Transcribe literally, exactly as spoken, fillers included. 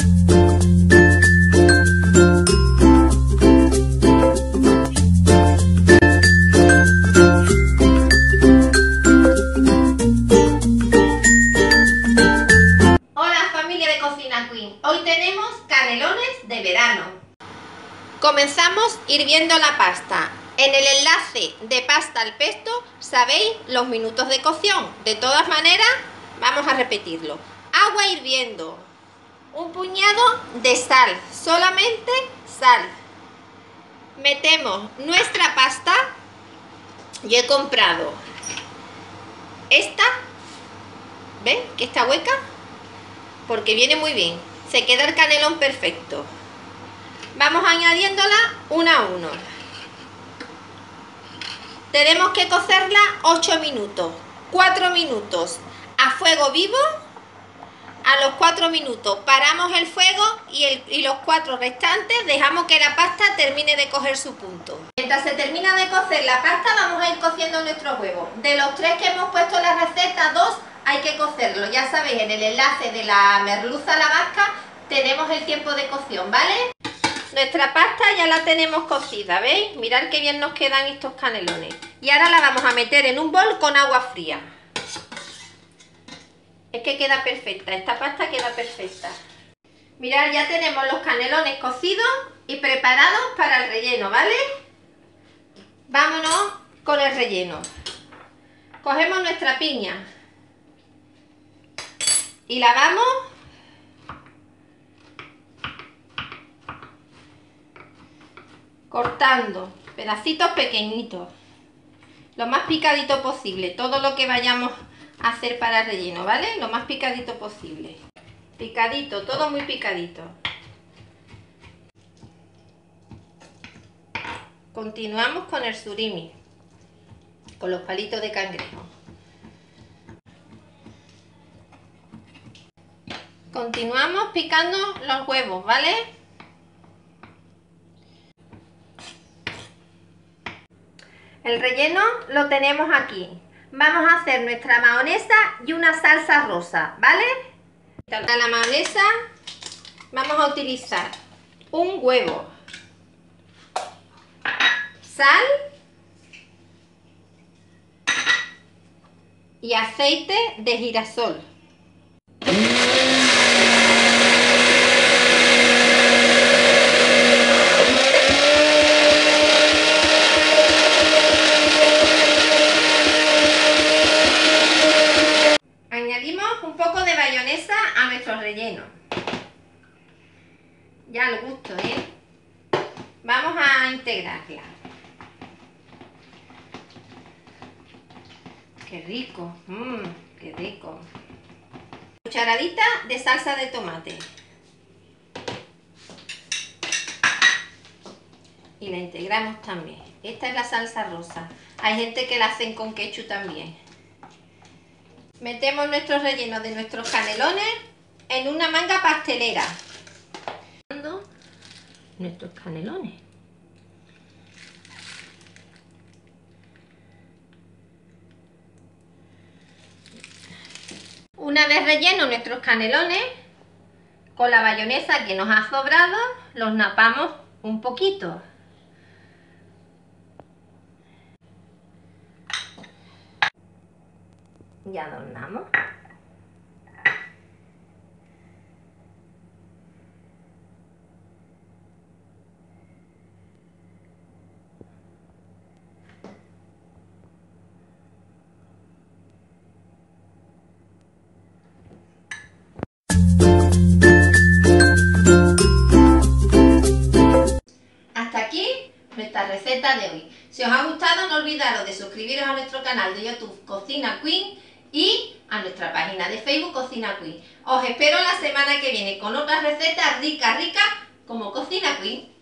Hoy tenemos canelones de verano. Comenzamos hirviendo la pasta. En el enlace de pasta al pesto sabéis los minutos de cocción. De todas maneras, vamos a repetirlo. Agua hirviendo. Un puñado de sal, solamente sal. Metemos nuestra pasta. Yo he comprado esta. ¿Ven que está hueca? Porque viene muy bien. Se queda el canelón perfecto. Vamos añadiéndola uno a uno. Tenemos que cocerla ocho minutos. cuatro minutos a fuego vivo. A los cuatro minutos paramos el fuego y, el, y los cuatro restantes dejamos que la pasta termine de coger su punto. Mientras se termina de cocer la pasta, vamos a ir cociendo nuestros huevos. De los tres que hemos puesto en la receta, dos hay que cocerlo. Ya sabéis, en el enlace de la merluza a la vasca tenemos el tiempo de cocción, ¿vale? Nuestra pasta ya la tenemos cocida, ¿veis? Mirad qué bien nos quedan estos canelones. Y ahora la vamos a meter en un bol con agua fría. Es que queda perfecta, esta pasta queda perfecta. Mirad, ya tenemos los canelones cocidos y preparados para el relleno, ¿vale? Vámonos con el relleno. Cogemos nuestra piña y la vamos cortando pedacitos pequeñitos, lo más picadito posible, todo lo que vayamos a hacer para el relleno, ¿vale? Lo más picadito posible, picadito, todo muy picadito. Continuamos con el surimi, con los palitos de cangrejo. Continuamos picando los huevos, ¿vale? El relleno lo tenemos aquí. Vamos a hacer nuestra mayonesa y una salsa rosa, ¿vale? Para la mayonesa vamos a utilizar un huevo, sal y aceite de girasol. Un poco de mayonesa a nuestro relleno. Ya al gusto, ¿eh? Vamos a integrarla. ¡Qué rico! Mmm, ¡qué rico! Cucharadita de salsa de tomate. Y la integramos también. Esta es la salsa rosa. Hay gente que la hacen con ketchup también. Metemos nuestro relleno de nuestros canelones en una manga pastelera. Nuestros canelones. Una vez rellenos nuestros canelones, con la mayonesa que nos ha sobrado, los napamos un poquito. Y adornamos. Hasta aquí nuestra receta de hoy. Si os ha gustado, no olvidaros de suscribiros a nuestro canal de YouTube Cocina Queen y a nuestra página de Facebook Cocina Queen. Os espero la semana que viene con otras recetas ricas, ricas como Cocina Queen.